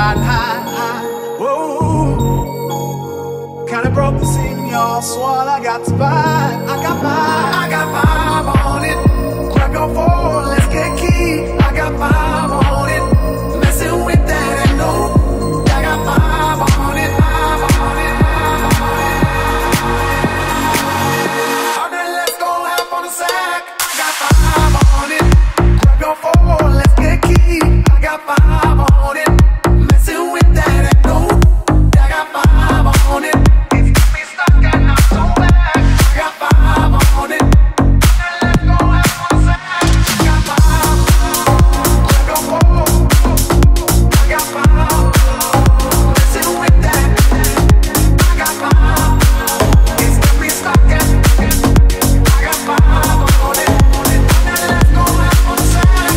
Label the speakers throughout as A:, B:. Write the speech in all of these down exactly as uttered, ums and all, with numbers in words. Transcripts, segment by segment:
A: riding high, high. Whoa. Kinda broke the scene, y'all. Swore I got to buy. I got mine. I got vibe on it. Grab your phone, let's get key. I got vibe on it. Messing with that and no. I got vibe on it. Vibe on it. Vibe on it. All day, let's go half on the sack. I got vibe on it. Grab your phone, let's get key. I got vibe on it. Messing with that and no. I got vibe on it. It's got me stuck and I'm so back. I got vibe on it. Let's go half on the sack. I got vibe. Grab your phone. I got vibe. Messing with that. I got vibe. It's got me stuck and I got vibe on it. Let's go half on the sack.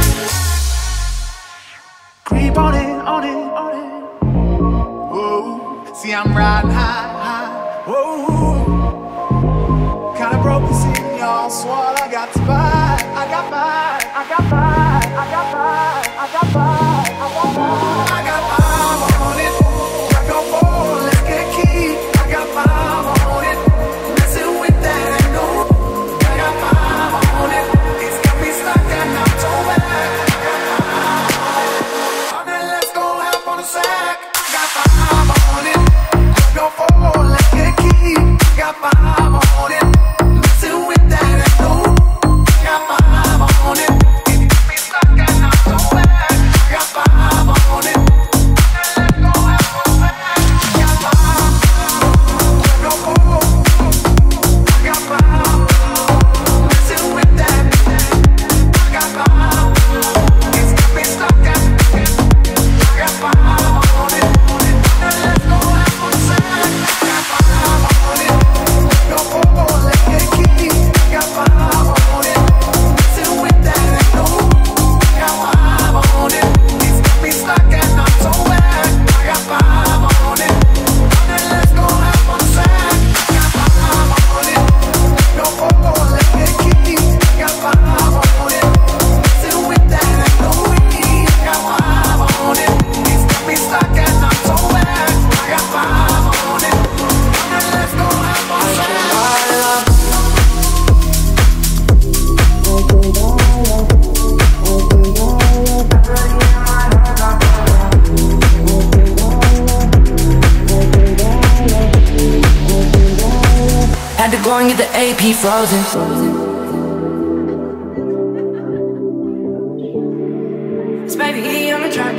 A: Creep on it, on it, on it. Whoa, see I'm riding high, high. Whoa, kinda broke the scene, y'all. Swore I got to buy. I got mine, I got mine, I got mine, I got mine, I got mine. I got vibe on it. Grab your phone, let's get key. I got vibe on it. Messing with that and no. I got vibe on it. It's got me stuck and I'm so back. I got vibe on it. All day, let's go half on the sack. I got vibe on it. Grab your phone, let's get key. I got vibe on it. Messing with that and no. I got vibe on it. It's got me stuck and I'm so back. I got vibe on it. Let's go half on the sack. I got vibe. Grab your phone. I got vibe. Messing with that. I got vibe. It's got me stuck and I got vibe on it. Let's go half on the sack. I got vibe on it. Grab your phone, let's get key. I got vibe on it. Messing with that and no. I got vibe on it. It's got me stuck and I'm so back. I got vibe on it. Let's go half on the sack. I got vibe on it. Grab your phone, let's get key. I got vibe on it. Messing with that and no. I got vibe on it. It's got me stuck and I'm so back. I got vibe on it. Let's go half on the sack.
B: Had to go and get the A P frozen. It's baby E on the track.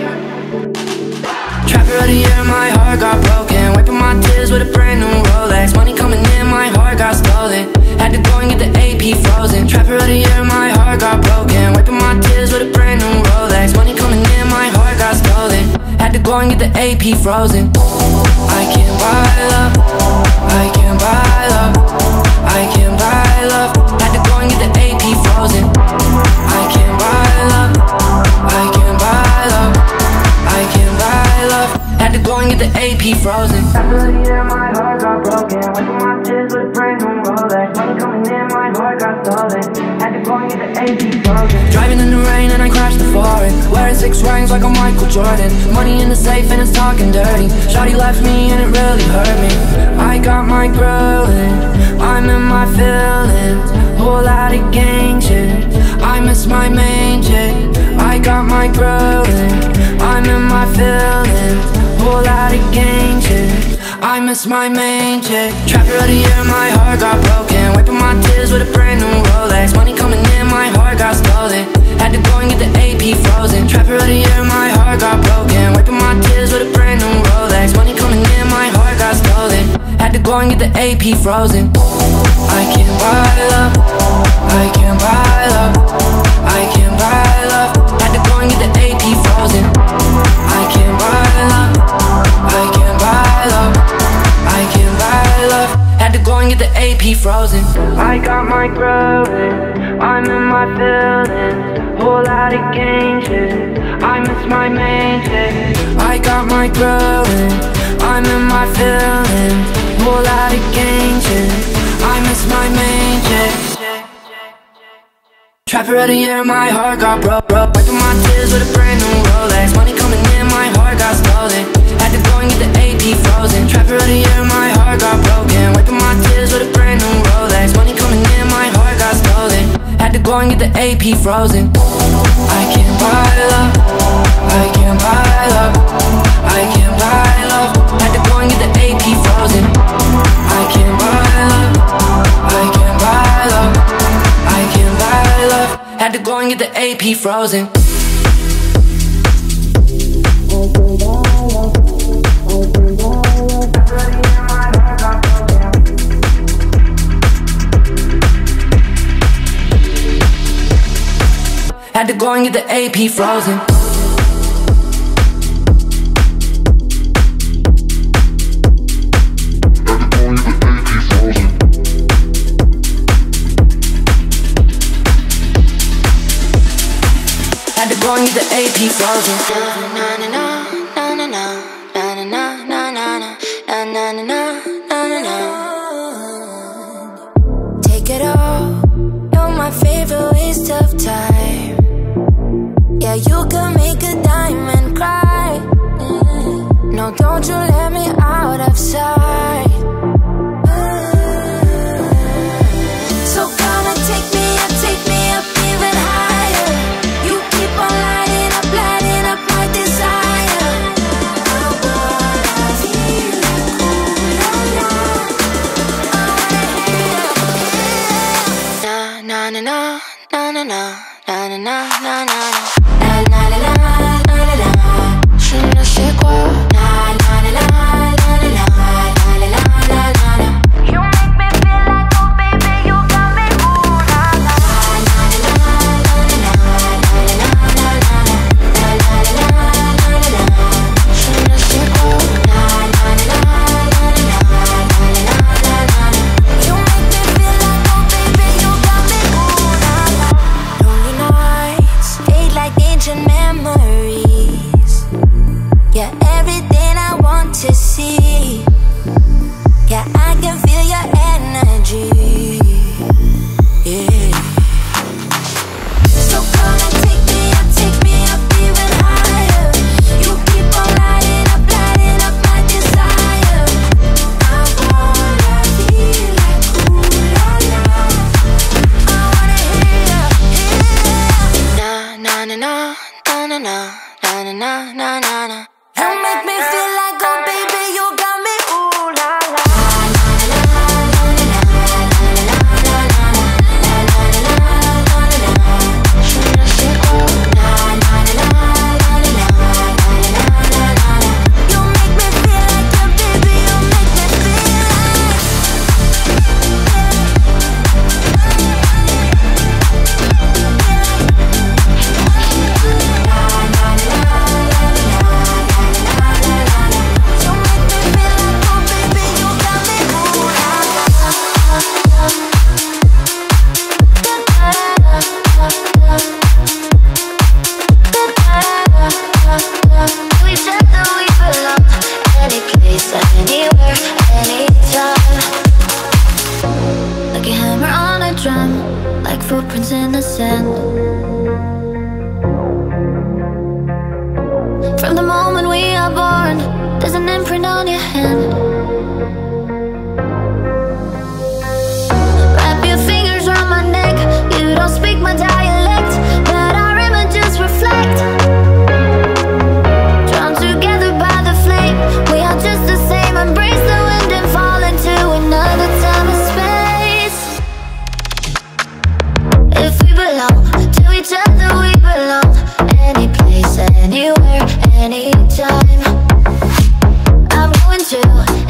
B: Trapper of the year, my heart got broken. Wiping my tears with a brand new Rolex. Money coming in, my heart got stolen. Had to go and get the A P frozen. Trapper of the year, my heart got broken. Wiping my tears with a brand new Rolex. Money coming in, my heart got stolen. Had to go and get the A P frozen. I can't buy love. I can't buy love. I can't buy love. Had to go and get the A P frozen. I can't buy love. I can't buy love. I can't buy love. Had to go and get the A P frozen. After the year, my heart got broken. Wiping my tears with a brand new Rolex. Money coming in, my heart got stolen. Had to go and get the A P frozen. Driving in the rain and I crashed the foreign. Wearing six rings like I'm Michael Jordan. Money in the safe and it's talking dirty. Shawty left me and it really hurt me. I got my growing. I'm in my feelings. Whole lot of gang shit. I miss my main chick. I got my growing. I'm in my feelings. Whole lot of gang shit. I miss my main chick. Trapper of the year, my heart got broken. Wiping my tears with a brand new Rolex. Money coming in, my heart got stolen. Had to go and get the A P frozen. Trapper of the year, my heart got broken. Wiping my tears with a brand new Rolex. Money coming in, my heart got stolen. Had to go and get the A P frozen. I can't buy love. I can't buy love. I can't buy love. Had to go and get the A P frozen. I can't buy love. I can't buy love. I can't buy love. Had to go and get the A P frozen. I got my growing. I'm in my feelings. Whole lot of gang shit. I miss my main chick. I got my growing. I'm in my feelings. Whole lot of gang shit. I miss my main chick. Trapper of the year, my heart got broke, broke. Wiping my tears with a brand new Rolex. Money coming in, my heart got got stolen. Had to go and get the A P frozen. Trapper of the year, my heart got broken. Wiping my tears with a brand new Rolex. Money coming in, my heart got stolen. Had to go and get the A P frozen. I can't buy love, I can't buy love, I can't buy love. Had to go and get the A P frozen. I can't buy love, I can't buy love, I can't buy love. Had to go and get the A P frozen. Had to go and get the A P frozen. Had to go and get the A P frozen. Na na na na na na na na na na na na na na na na. Take it all. You're my favorite waste of time. Yeah, you can make a diamond cry. No, don't you let me out of sight. So come and take me up, take me up even higher. You keep on lighting up, lighting up my desire. I wanna feel like ooh la la. I wanna hear na na na na na na na na na na na.
C: From the moment we are born, there's an imprint on your hand. Wrap your fingers around my neck. You don't speak my dialect, but our images reflect. Drawn together by the flame, we are just the same. Embrace the wind and fall into another time and space. If we belong to each other, we belong. Any place, anywhere, anytime. I'm going to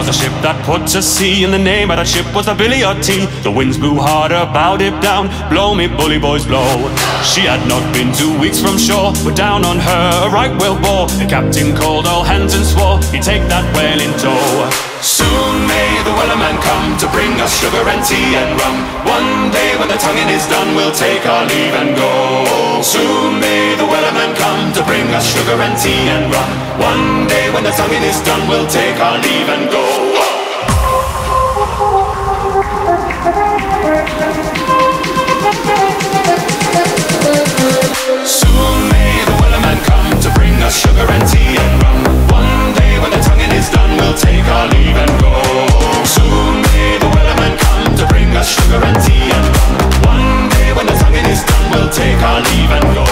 D: was a ship that put to sea, and the name of that ship was the Billy O T. The winds blew harder, bowed it down, blow me bully boys blow. She had not been two weeks from shore, but down on her a right whale bore. The captain called all hands and swore he'd take that whale in tow. Soon may the wellerman come to bring us sugar and tea and rum. One day when the tonguing is done, we'll take our leave and go. Soon may the wellerman come to bring us sugar and tea and rum. One day when the tonguing is done, we'll take our leave and go. Soon may the wellerman come to bring us sugar and tea and rum. One day when the tonguing is done, we'll take our leave and go. Soon may the wellerman come to bring us sugar and tea and rum. One day when the tonguing is done, we'll take our leave and go.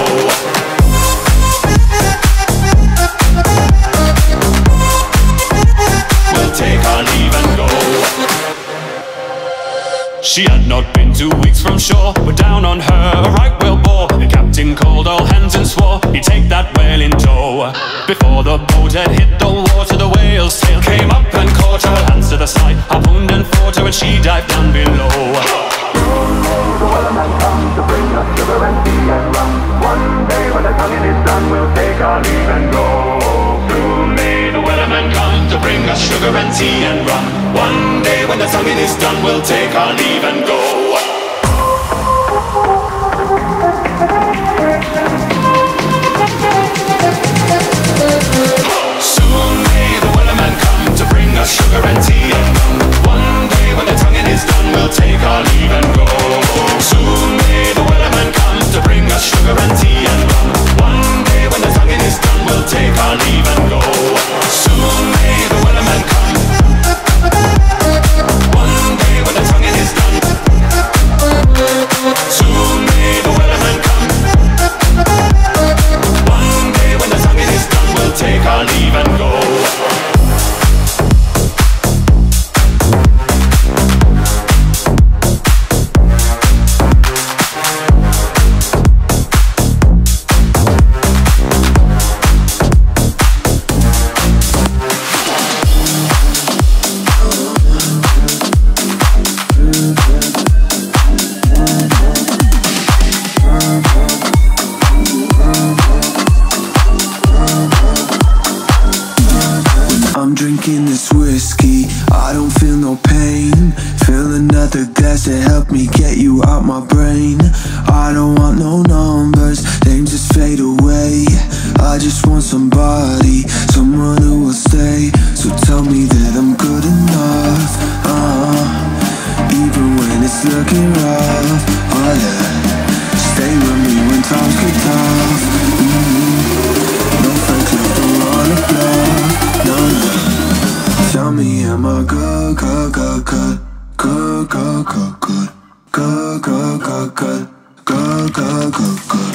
D: We'll take our leave and go. She had not been two weeks from shore, but down on her a right whale bore. The captain called all hands and swore he'd take that whale in tow. Before the boat had hit the water, the whale's tail came up and caught her. Hands to the side, harpooned and fought her, and she dived down below. The wellerman come to bring us sugar and tea and rum. One day when the tonguing is done, we'll take our leave and go. Soon may the wellerman come to bring us sugar and tea and rum. One day when the tonguing is done, we'll take our leave and go. Soon may the wellerman come to bring us sugar and tea and rum. One day when the tonguing is done, we'll take our leave and go. Soon may the wellerman come to bring us sugar and tea and rum. One day when the tonguing is done, we'll take our leave and go. Soon may the wellerman come. One day when the tonguing is done. Soon may the wellerman come. One day when the tonguing is done, we'll take our leave and go.
E: Drinking this whiskey, I don't feel no pain. Fill another glass to help me get you out my brain. I don't want no numbers, names just fade away. I just want somebody, someone who will stay. So tell me that I'm good enough, uh, even when it's looking rough. Oh yeah, stay with me when times get tough. mm-hmm. No friends left, don't wanna bluff, no, no. Tell me, am I good, good, good, good, good, good, good, good, good, good, good, good, good, good, good.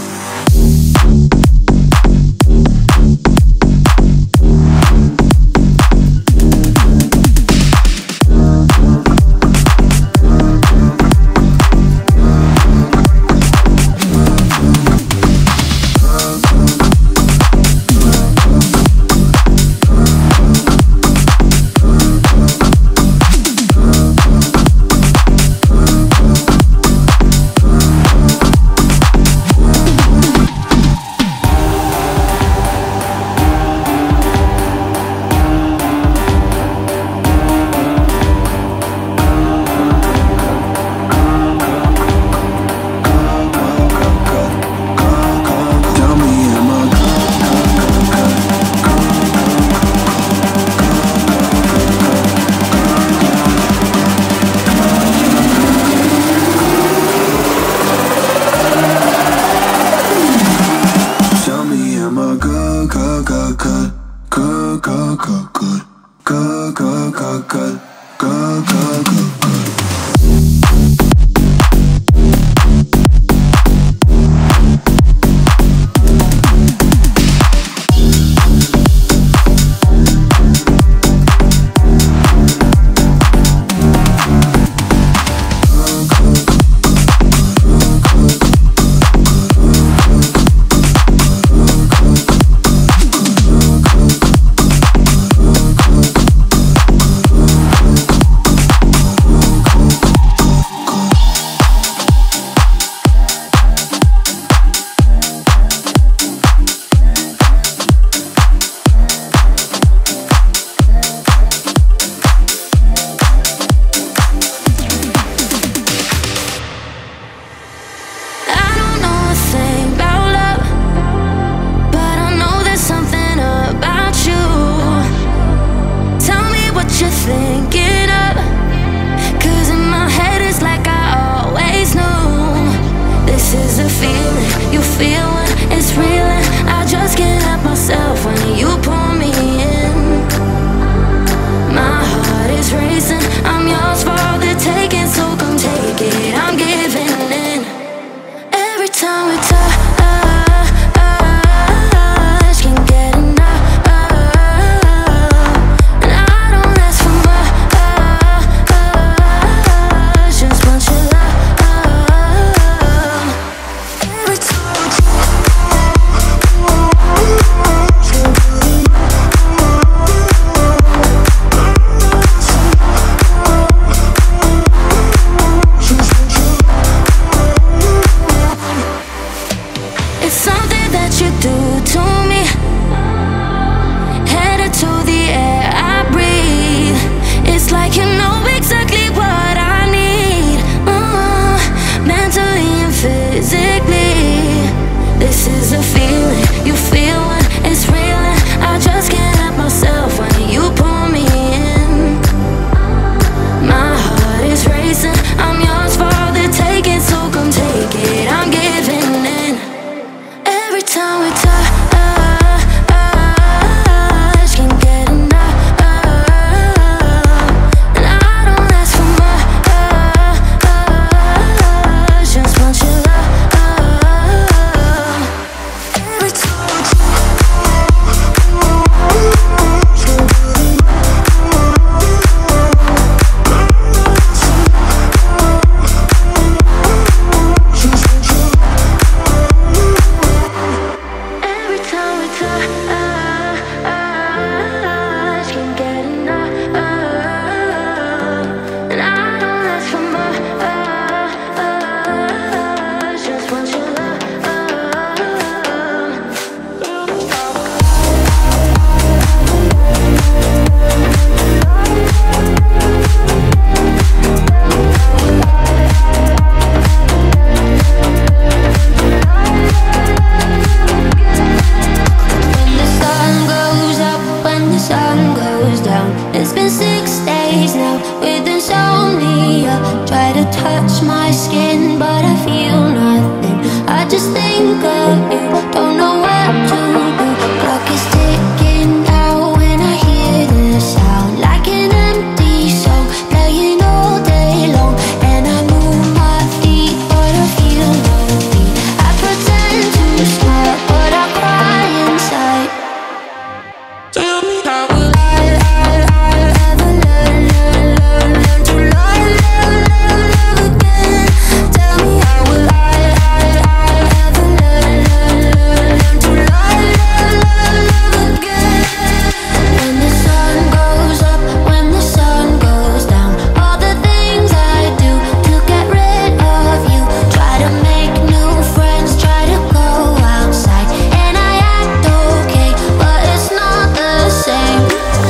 C: sun goes down. It's been six days now with insomnia. Try to touch my skin, but I feel nothing. I just think of you, don't know what to do. Clock is ticking out when I hear the sound, like an empty song playing all day long. And I move my feet, but I feel no beat. I pretend to smile, but I cry inside. Tell me how will I, I, I ever learn, learn, learn, learn to love, love, love, love again? Tell me how will I, I, I ever learn, learn, learn, learn to love, love, love, love again? When the sun goes up, when the sun goes down, all the things I do to get rid of you. Try to make new friends, try to go outside, and I act okay, but it's not the same.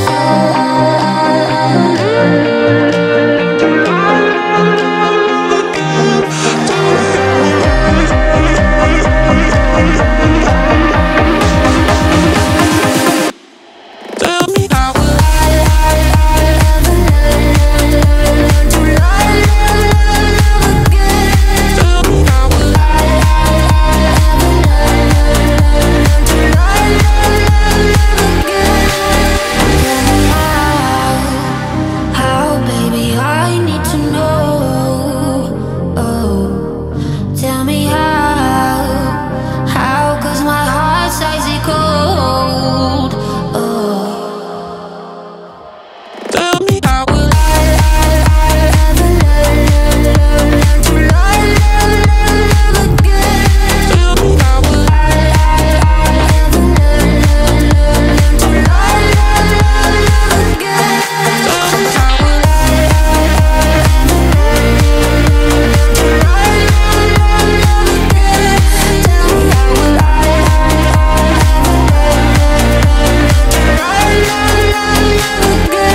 C: Tell me how will I, I, I ever learn, learn, learn, learn to love, love, love, love again? Tell me how will I, I, I ever learn, learn, learn, learn to love, love, love, love again? Tell me how, how, baby, I need to know. Oh, tell me how, how, 'cause my heart's icy cold. Oh. Tell me how will I, I, I ever learn, learn, learn, learn to love, love, love, love again? Tell me how will I, I, I ever learn, learn, learn, learn to love, love, love, love again? Tell me how will I, I, I ever learn, learn, learn to love, love, love, love again? Tell me how will I, I, I ever learn, learn, learn, learn to love, love, love, love again?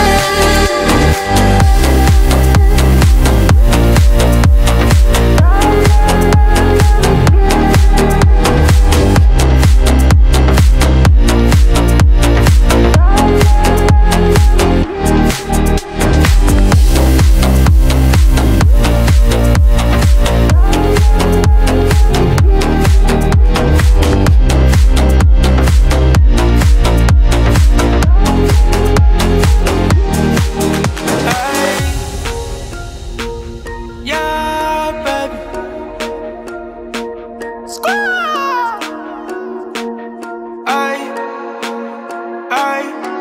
A: Yeah, baby. Squad. Ay, ay.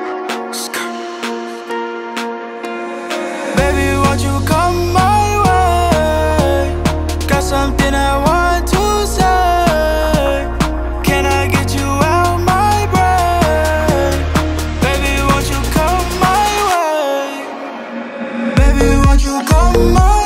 A: Baby, won't you come my way? Got something I want to say. Can I get you out my brain? Baby, won't you come my way? Baby, won't you come my way?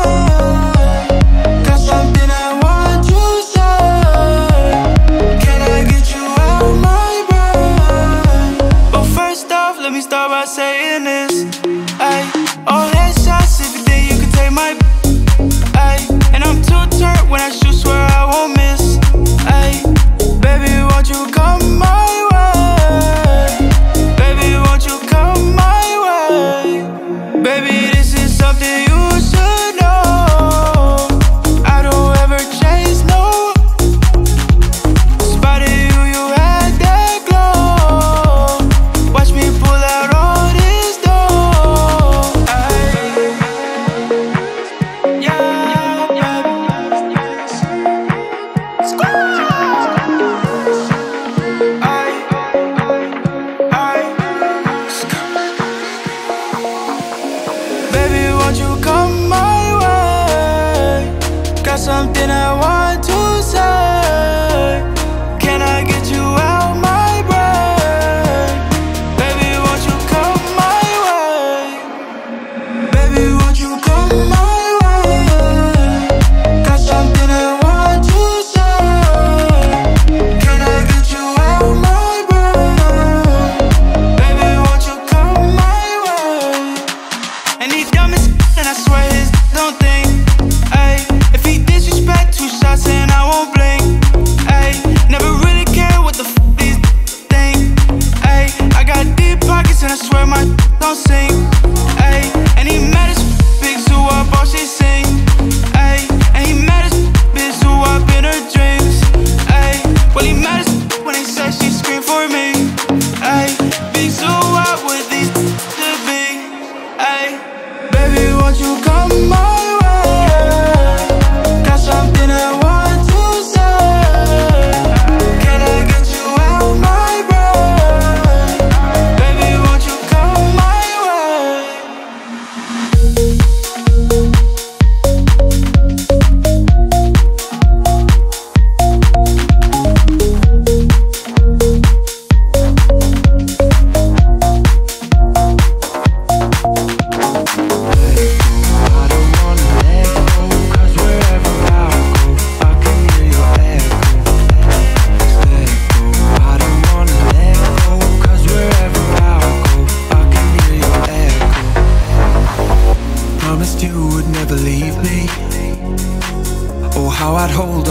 A: Got something I want to say. Can I get you out my brain? But first off, let me start by saying this. Ay, all that shots, if you think you can take my. Ay, and I'm too turned when I shoot, swear I won't miss. Ay, baby, won't you come my way? Baby, won't you come my way? Baby, this is something you should know. I don't ever chase no. Spotted you, you had that glow. Watch me pull out all this dough.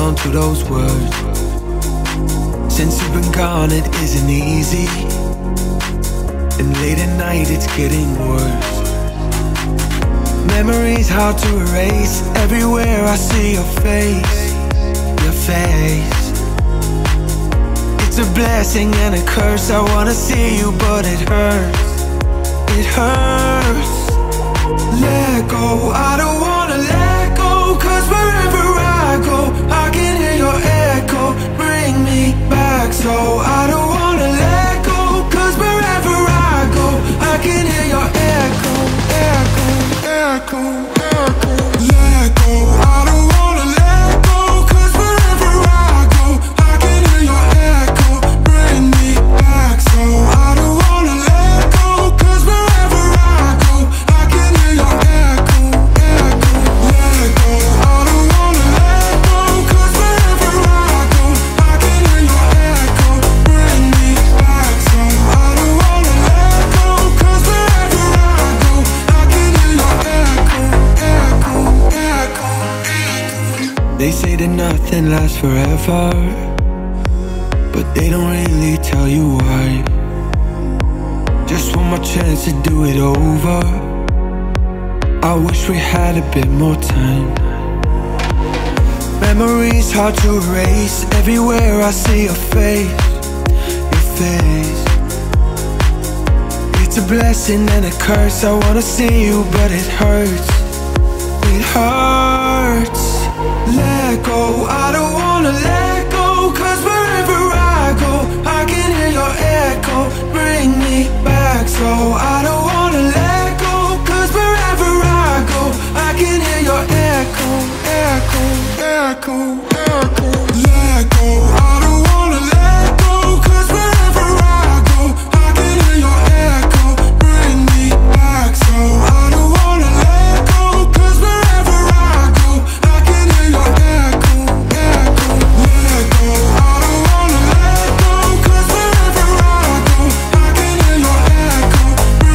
E: on to those words. Since you've been gone it isn't easy, and late at night it's getting worse. Memories hard to erase, everywhere I see your face, your face. It's a blessing and a curse, I wanna see you but it hurts, it hurts. Let go, I don't wanna let go, cause wherever I go I can hear your echo, bring me back. So I don't wanna let go, cause wherever I go I can hear your echo, echo, echo, echo. Let go, I don't wanna let go, cause wherever I go I can hear your echo, bring me back. So I don't wanna let go, cause wherever I go I can hear your echo, echo. Let go, I don't wanna let go, cause wherever I go I can hear your echo, bring me back. So I don't wanna let go, cause wherever I go I can hear your echo, echo, echo, echo. They say that nothing lasts forever, but they don't really tell you why. Just one more chance to do it over, I wish we had a bit more time. Memories hard to erase, everywhere I see your face, your face. It's a blessing and a curse, I wanna see you but it hurts, it hurts. Let go, I don't wanna let go, cause wherever I go I can hear your echo, bring me back. So I don't wanna let go, cause wherever I go I can hear your echo, echo, echo, echo. Let go, I don't wanna let go, cause wherever I go I can hear your echo, bring me back. So I don't wanna let go, cause wherever I go I can hear your echo, echo. Let go, I don't wanna let go, cause wherever I go I can hear your echo, bring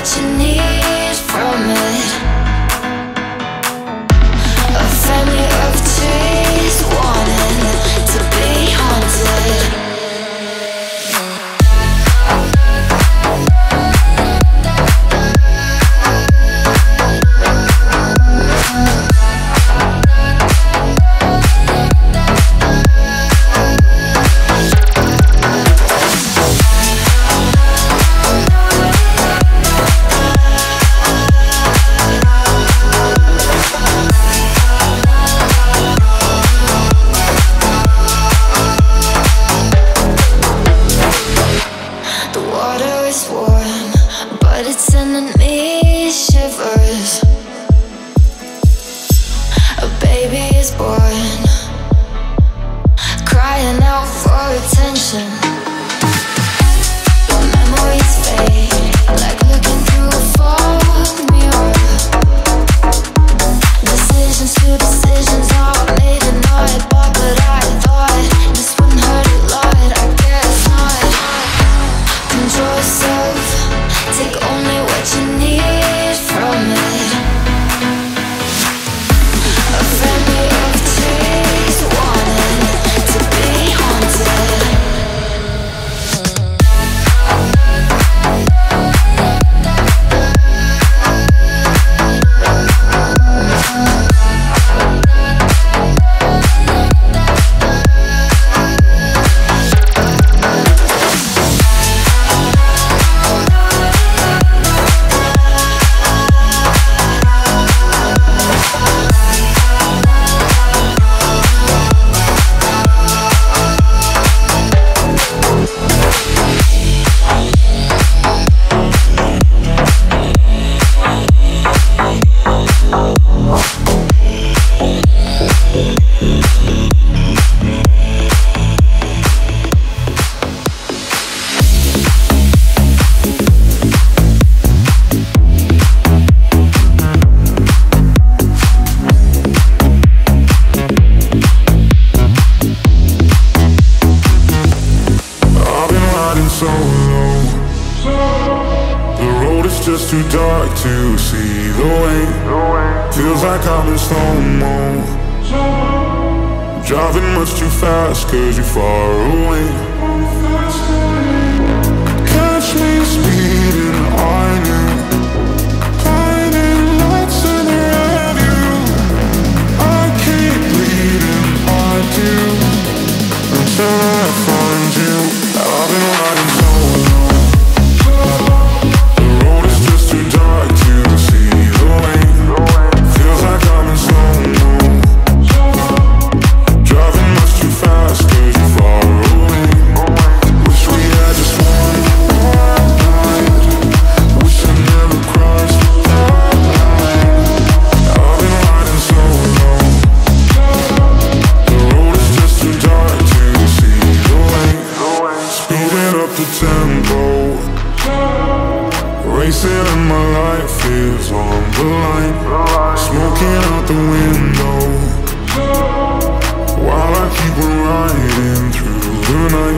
C: what you need from it. A family of trees wanting to be haunted.
F: To see the way, feels like I'm in slow-mo, driving much too fast cause you're far away. Catch me speeding on you, blinding lights in the rearview. I keep bleeding hard to until I find you. I've been riding so long, the road is just too dark to see the way. Feels like I'm in slow-mo, driving much too fast cause you're far away. Wish we had just one more night, wish I never crossed that line. I've been riding so long, the road is just too dark to see the way. Speeding up the tempo, racing and my life is on the line. Smoking out the window while I keep on riding through the night.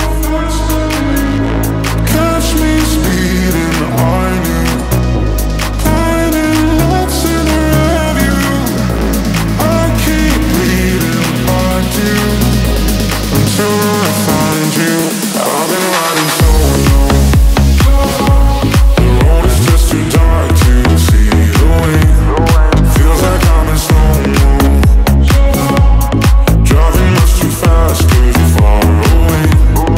F: Catch me speeding on you, blinding lights in the rearview. I keep bleeding hard to until I find you. I've been riding so long, the road is just too dark to see the way. Feels like I'm in slow-mo, driving much too fast cause you're far away.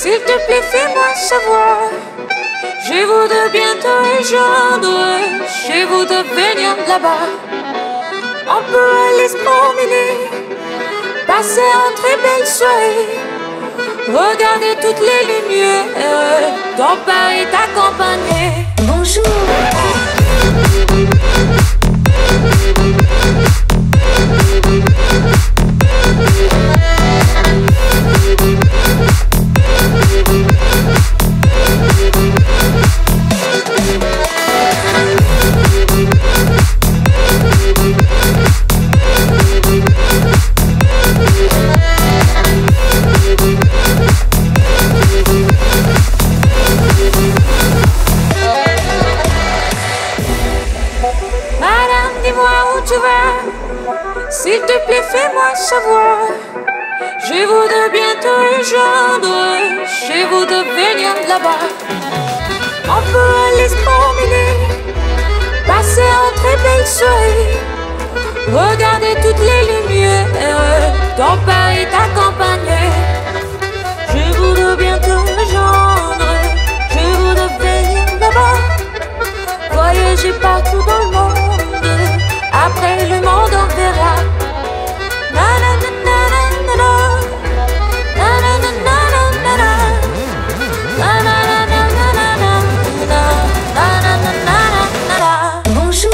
G: S'il te plaît, fais-moi savoir. Je voudrais bientôt rejoindre chez vous de venir là-bas. On peut aller se promener, passer un très belle soirée, regarder toutes les lumières, ton Paris t'accompagner.
C: Bonjour.
G: S'il te plaît, fais-moi savoir. Je voudrais bientôt rejoindre chez vous de venir là-bas. On peut aller se promener, passer un très belle soirée, regarder toutes les lumières, ton Paris t'accompagner. Je voudrais bientôt rejoindre, je voudrais venir là-bas, voyager partout dans le monde. Après le monde on verra. Na na na na na na na na na na na na na na na na na na.
C: Bonjour.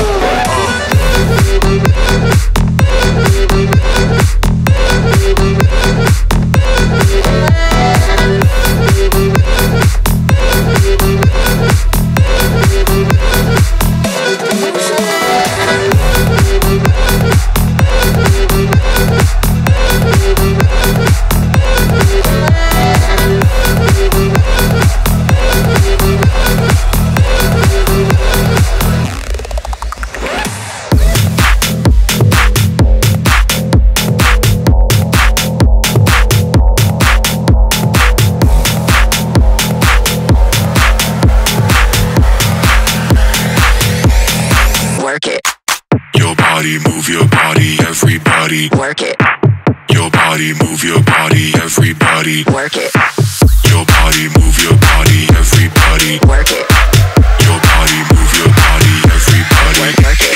F: Move your body, everybody.
B: Work it.
F: Your body, move your body, everybody.
B: Work it.
F: Your body, move your body, everybody.
B: Work it.
F: Your body, move your body, everybody.
B: Work, work it.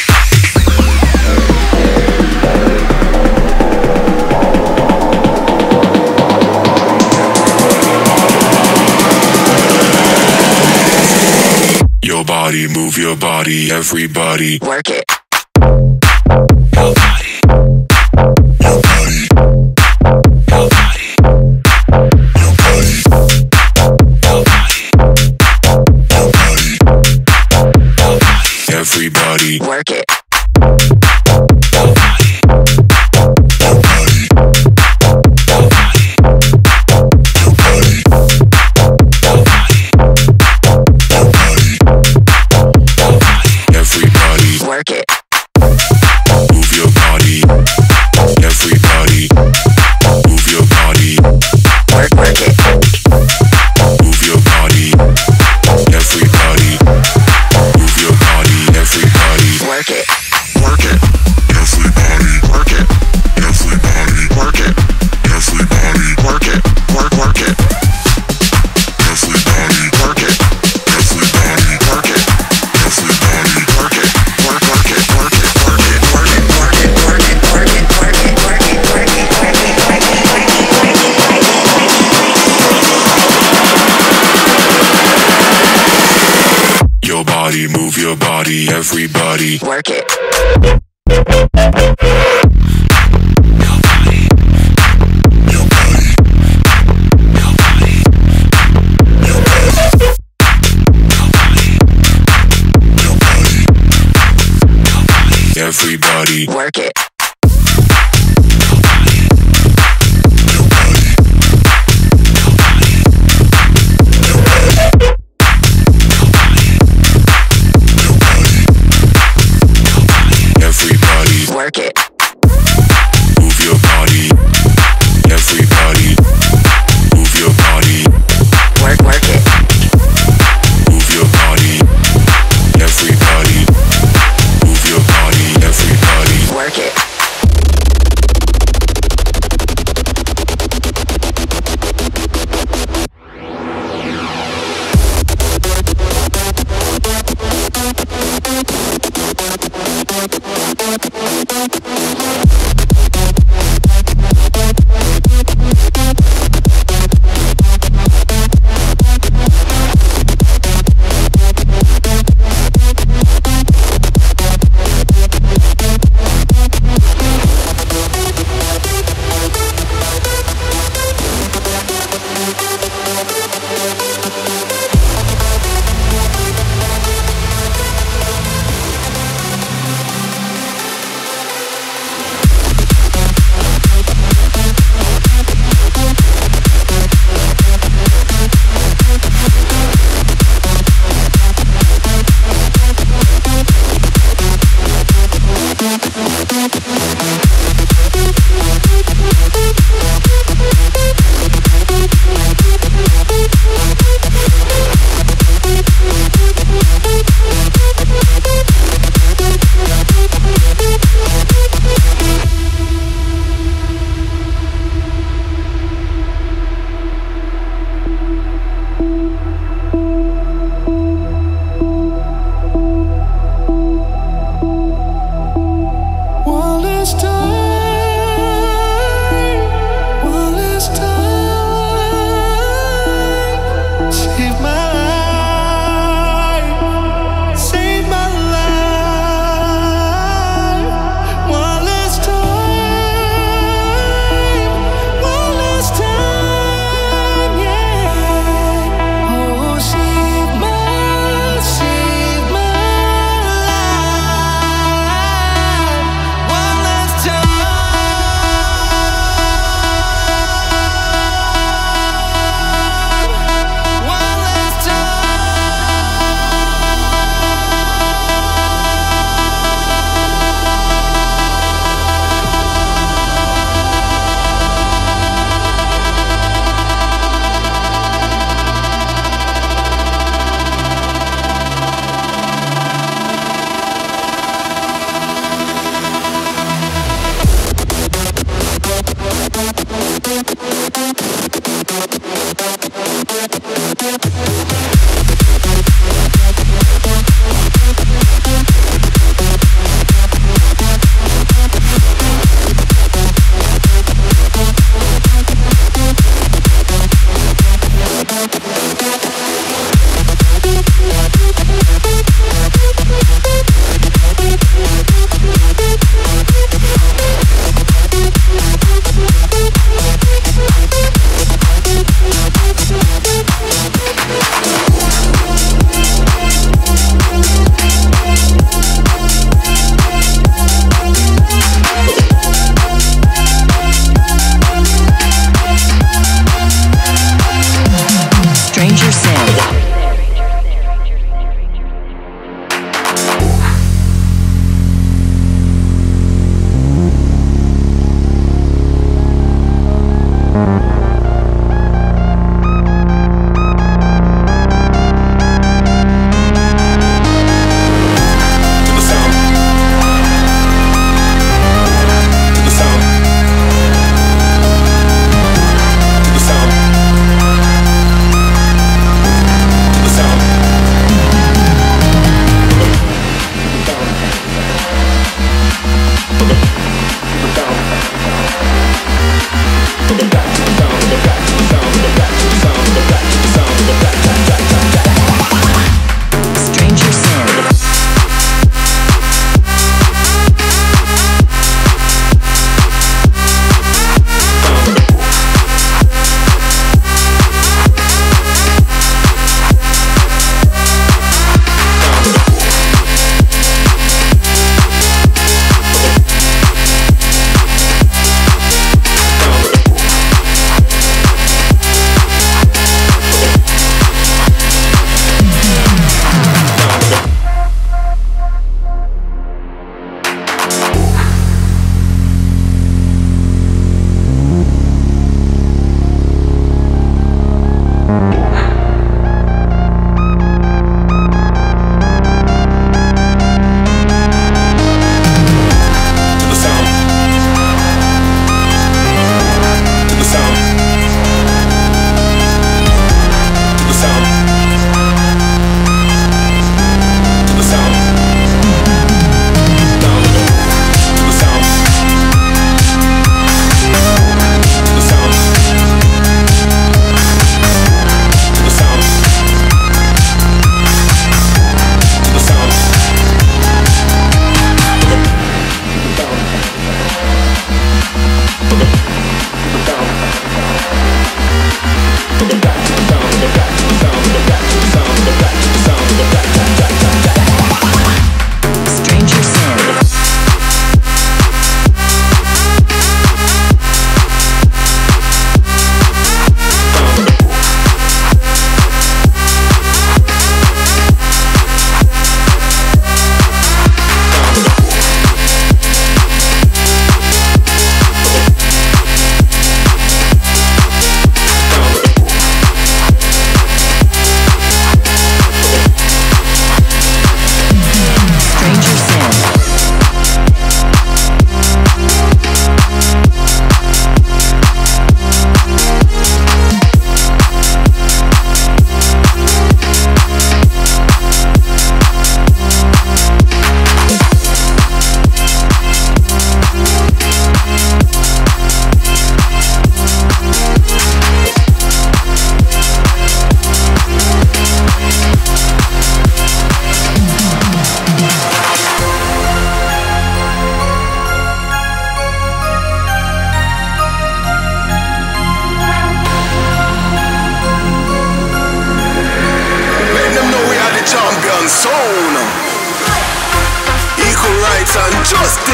F: Your body, move your body, everybody.
B: Work it.
F: Your body, your body, your body, your body, your body, your body, your body, everybody.
B: Work it.
F: Your body, your body, your body, your body, your body, your body, your body, everybody.
B: Work it.
F: Move your body, everybody. Move your body.
B: Work, work it.
F: Move your body, everybody. Move your body, everybody.
B: Work it.
F: Work it, everybody. Work it, everybody. Work it, everybody. Work it, work, work it. Everybody, work it, everybody. Work it, everybody. Work it, work, work it, work it, work it, work it, work it, work it, work it, work it, work it, work it, work it, work it, work it, work it. Your body, move your body, everybody.
B: Work it.
F: Your body, your body, your body, your body, your body, your body, your body, everybody.
B: Work it.
F: Your body, your body, your body, your body, your body, your body, your body, everybody.
B: Work it.
F: Move your body, everybody. Move your body.
B: Work, work it.
F: Move your body, everybody. Move your body, everybody.
B: Work it.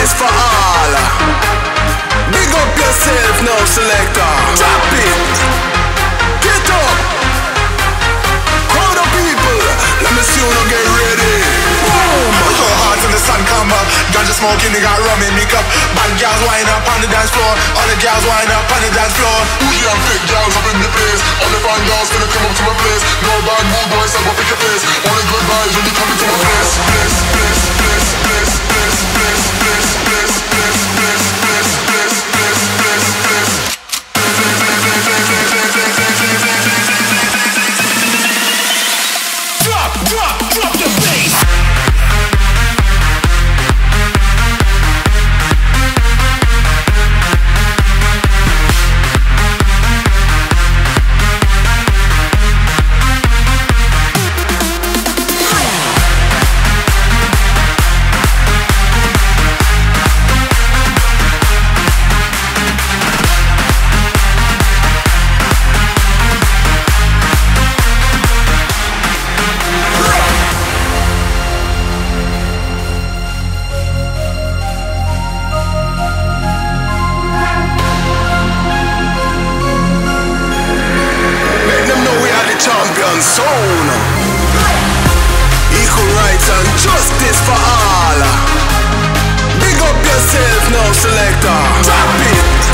E: this for all. Big up yourself now, selector. Drop it. Get up. Crowd of people, let me see you now get ready. Boom.
H: So hard till the sun come up. Ganja smoking, they got rum in me cup. Bad girls wind up on the dance floor. All the girls wind up on the dance floor.
F: Bougie and thick girls up in the place. All the fine girls gonna come up to my place. No bad mood boys, step up in your face. Only good vibes when you come into my place. Place, place, place, place, place, place, place, place, place, place, place, place, place, place, place.
E: Drop, drop, drop the bass. Zone. Equal rights and justice for all. Big up yourself now, selector. Drop it.